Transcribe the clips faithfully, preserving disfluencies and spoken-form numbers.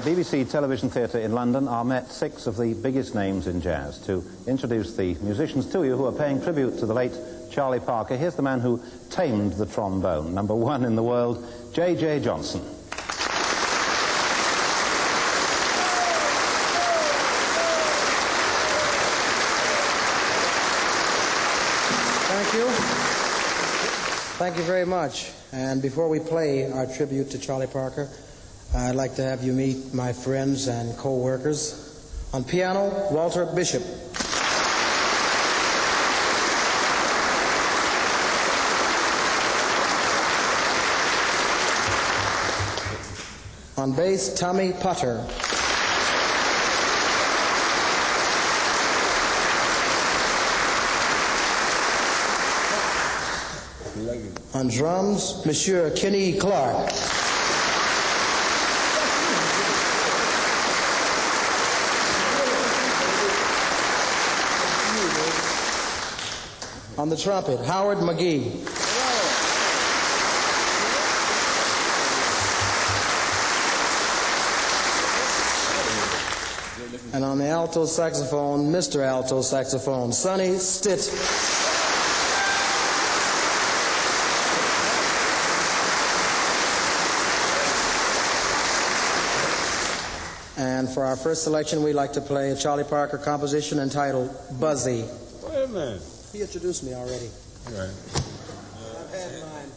at B B C Television Theatre in London are met six of the biggest names in jazz. To introduce the musicians to you who are paying tribute to the late Charlie Parker, here's the man who tamed the trombone, number one in the world, J J Johnson. Thank you. Thank you very much. And before we play our tribute to Charlie Parker, I'd like to have you meet my friends and co-workers. On piano, Walter Bishop. On bass, Tommy Potter. On drums, Monsieur Kenny Clarke. On the trumpet, Howard McGhee. And on the alto saxophone, Mister Alto Saxophone, Sonny Stitt. And for our first selection, we'd like to play a Charlie Parker composition entitled Buzzy. Wait a minute. He introduced me already. All right. I've had mine.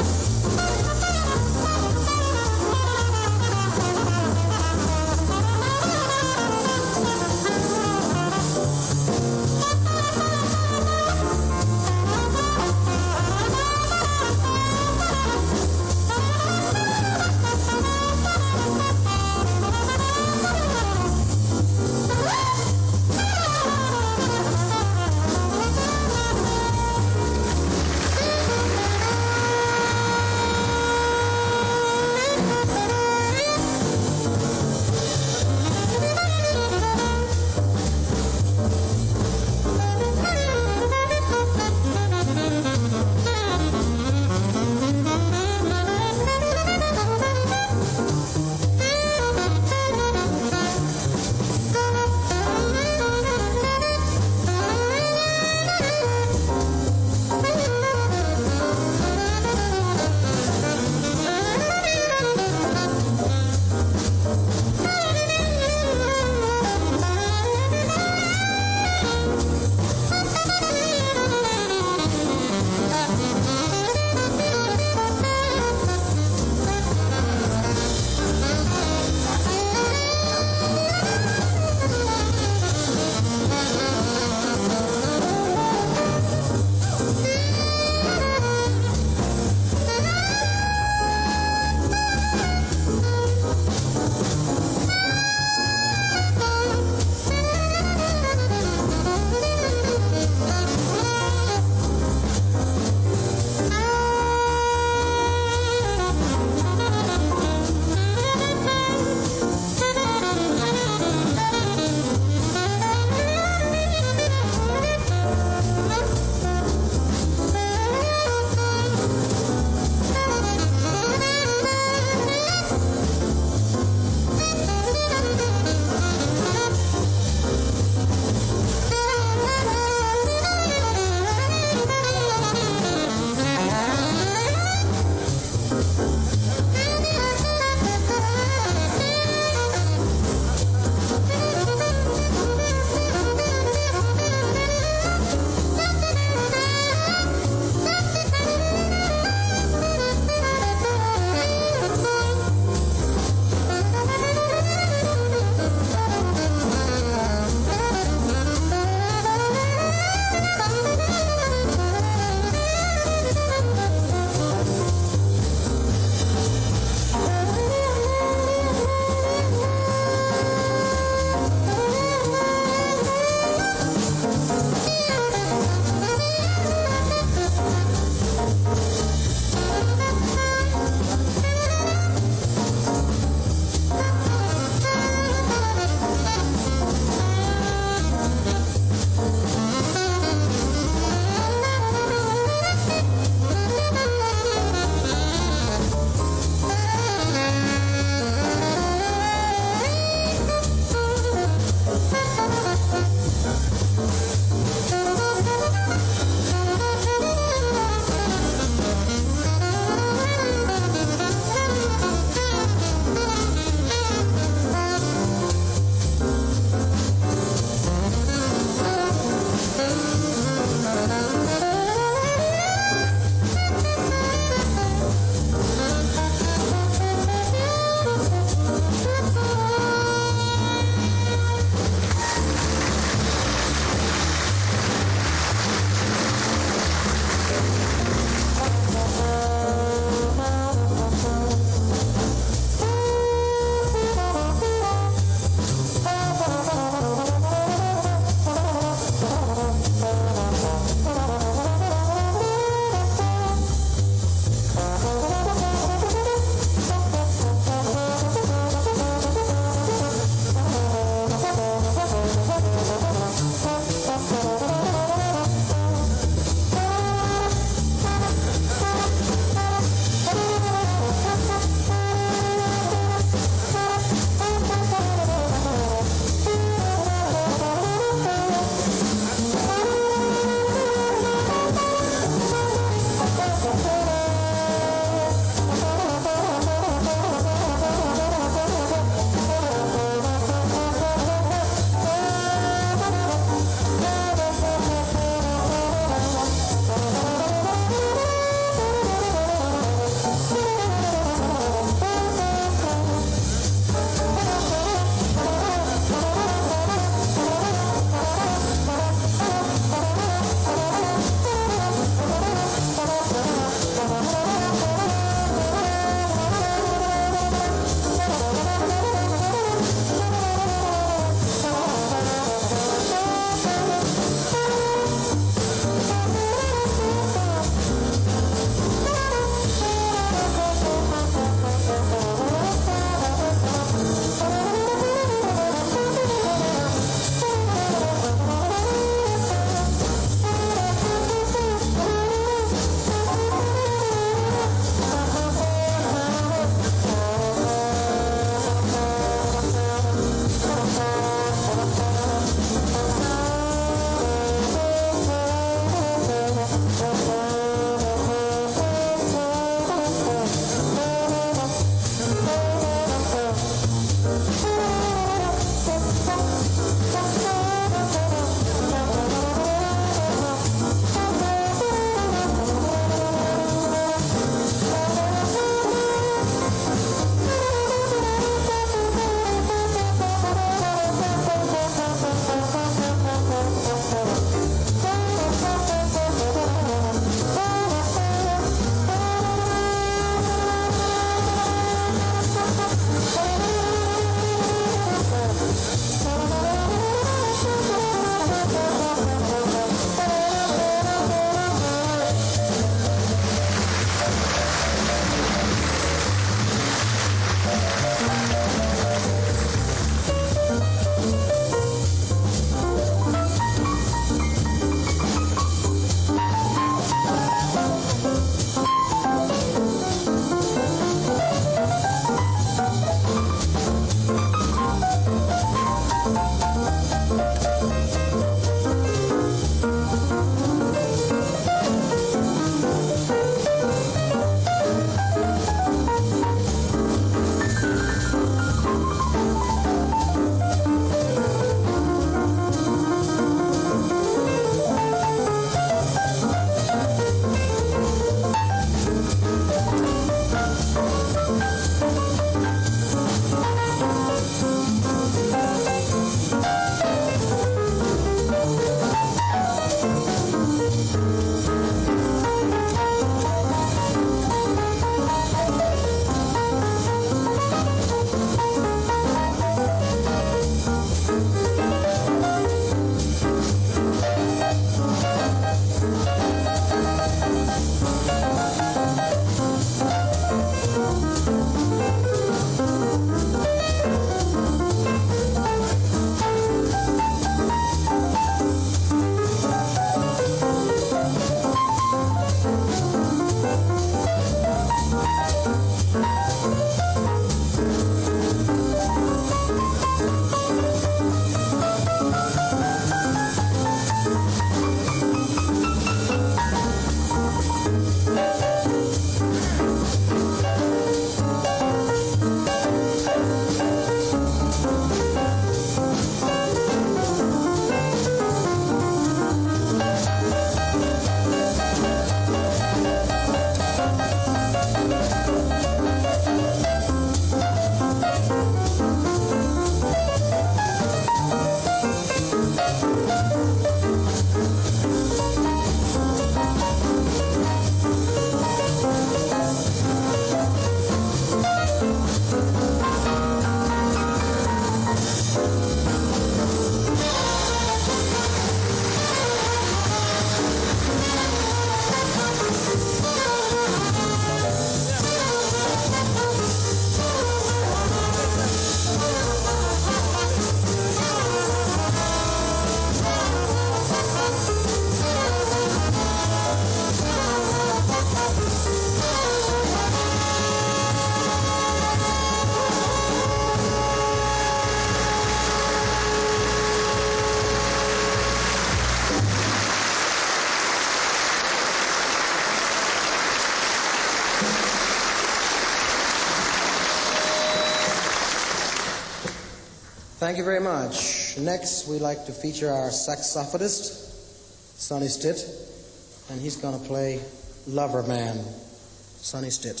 Thank you very much. Next, we'd like to feature our saxophonist, Sonny Stitt, and he's going to play Lover Man. Sonny Stitt.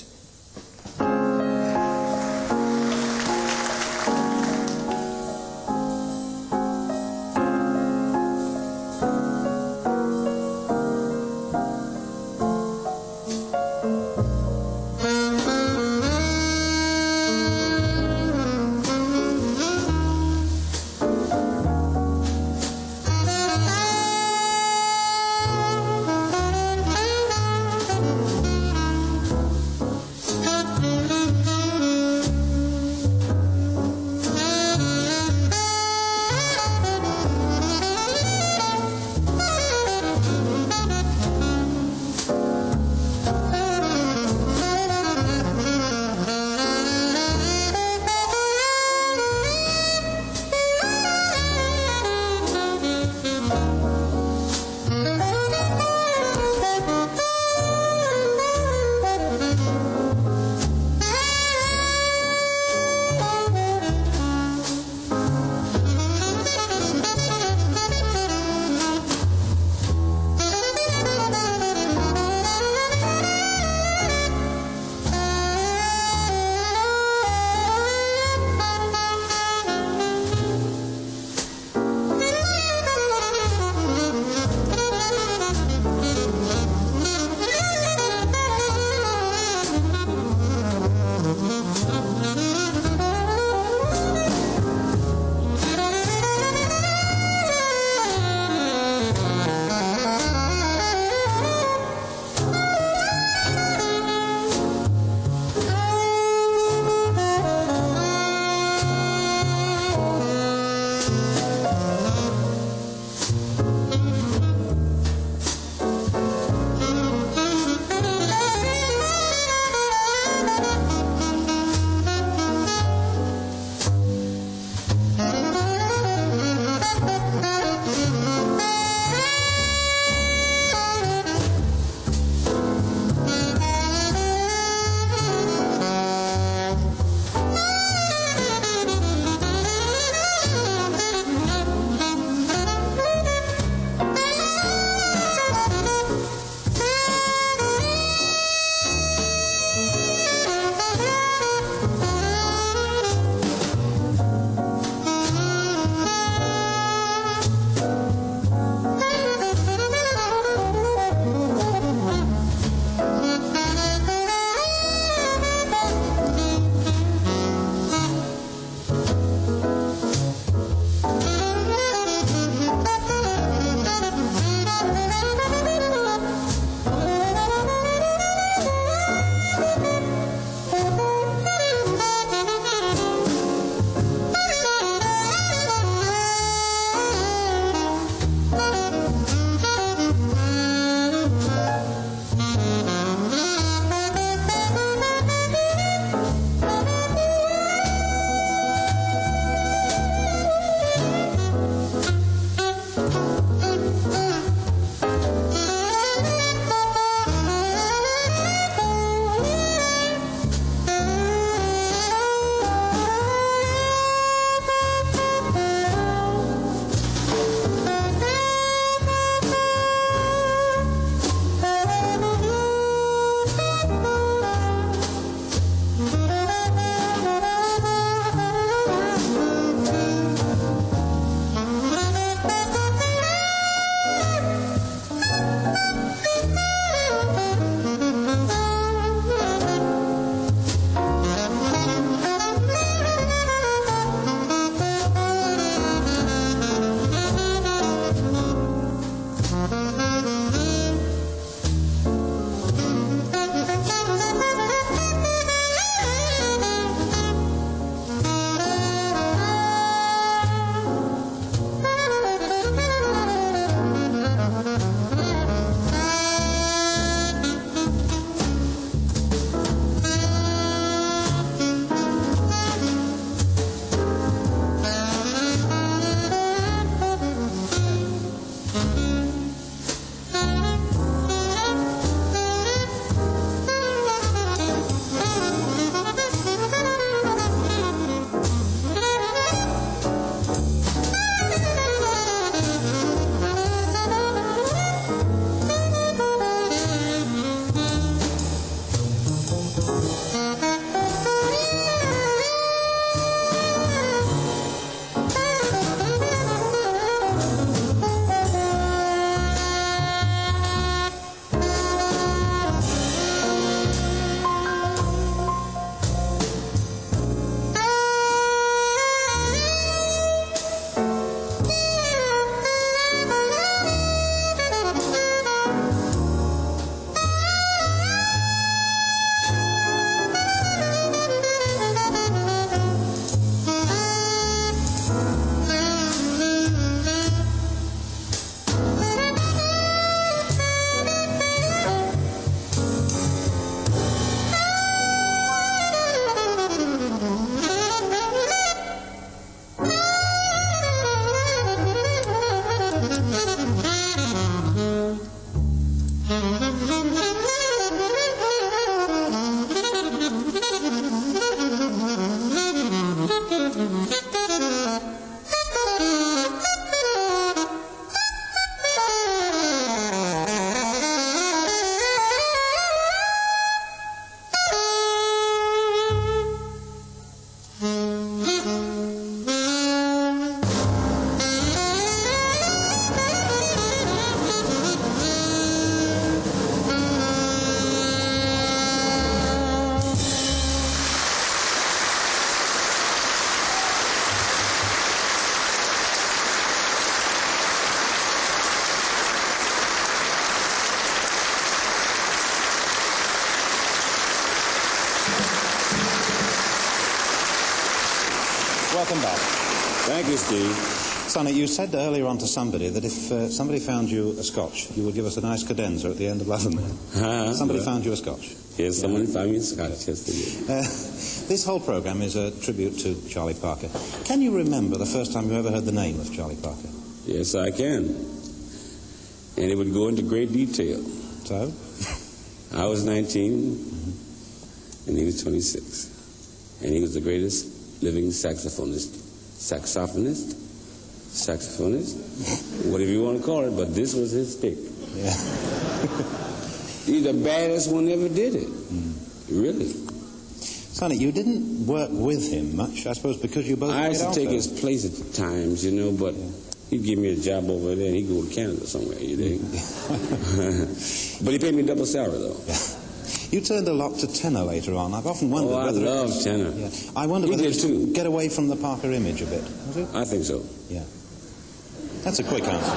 Welcome back. Thank you, Steve. Sonny, you said earlier on to somebody that if uh, somebody found you a scotch, you would give us a nice cadenza at the end of Love and Man. Uh-huh. Somebody Yeah. found you a scotch. Yes, someone found me a scotch yesterday. Uh, this whole program is a tribute to Charlie Parker. Can you remember the first time you ever heard the name of Charlie Parker? Yes, I can. And it would go into great detail. So? I was nineteen, mm-hmm. and he was twenty-six. And he was the greatest living saxophonist. Saxophonist? Saxophonist? Whatever you want to call it, but this was his pick. Yeah. He's the baddest one ever did it. Mm. Really. Sonny, you didn't work with him much, I suppose, because you both I used to Alto. take his place at times, you know, but yeah. he'd give me a job over there and he'd go to Canada somewhere, you think? But he paid me double salary, though. Yeah. You turned a lot to tenor later on. I've often wondered Oh, I whether love it was, tenor. Yeah. I wonder He whether did it was too. to get away from the Parker image a bit. Was it? I think so. Yeah. That's a quick answer.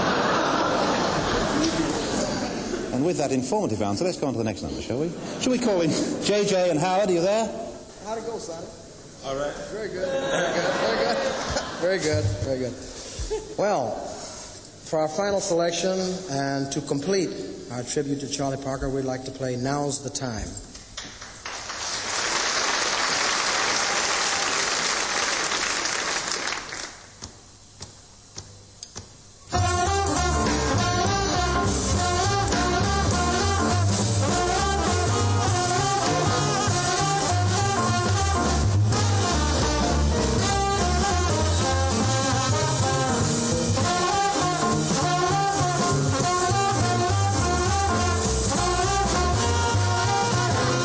And with that informative answer, let's go on to the next number, shall we? Shall we call in J J and Howard? Are you there? How'd it go, Sonny? All right. Very good. Very good. Very good. Very good. Very good. Well, for our final selection and to complete our tribute to Charlie Parker, we'd like to play Now's the Time. Thank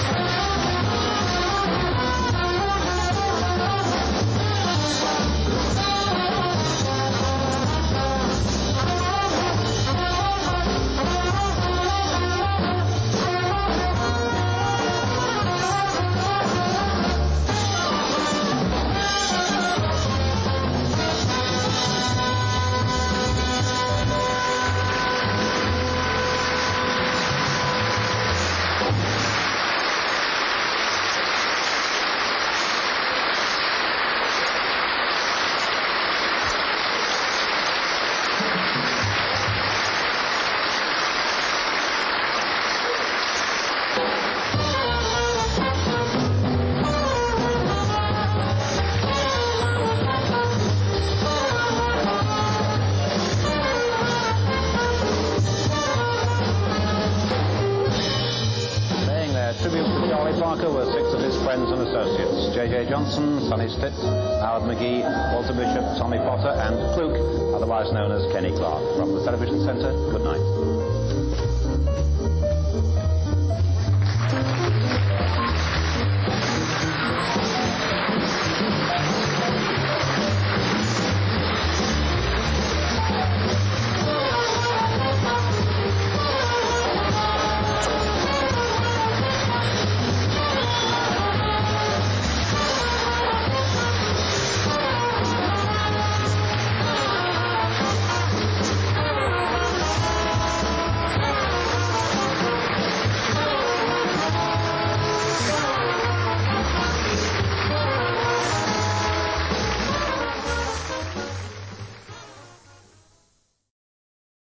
J J Johnson, Sonny Stitt, Howard McGhee, Walter Bishop, Tommy Potter, and Kluke, otherwise known as Kenny Clarke. From the Television Centre, good night.